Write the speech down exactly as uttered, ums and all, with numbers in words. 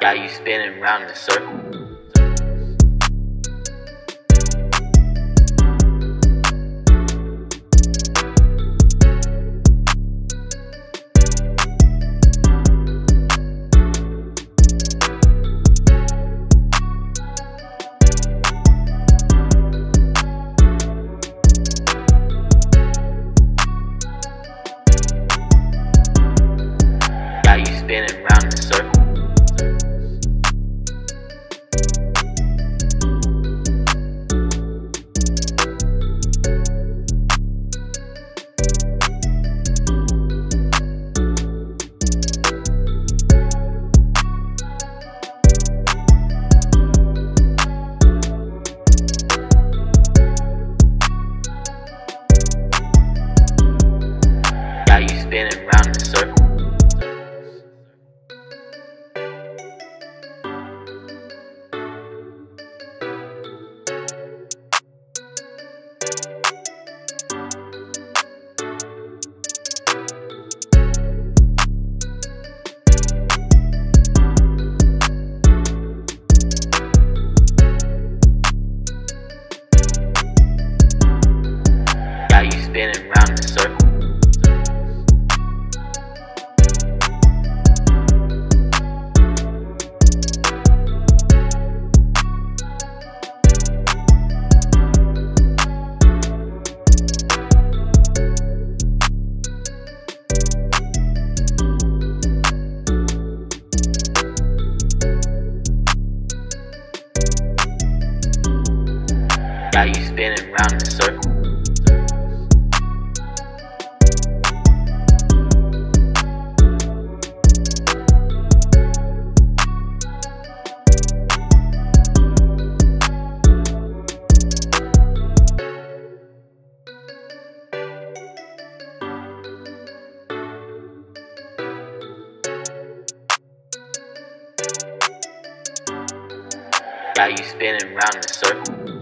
Got you spinning round in a circle. Got you spinning round in a circle. Got you spinning round in a circle. Got you spinning round in a circle. Got you spinning round in a circle. Got you spinning round in a circle.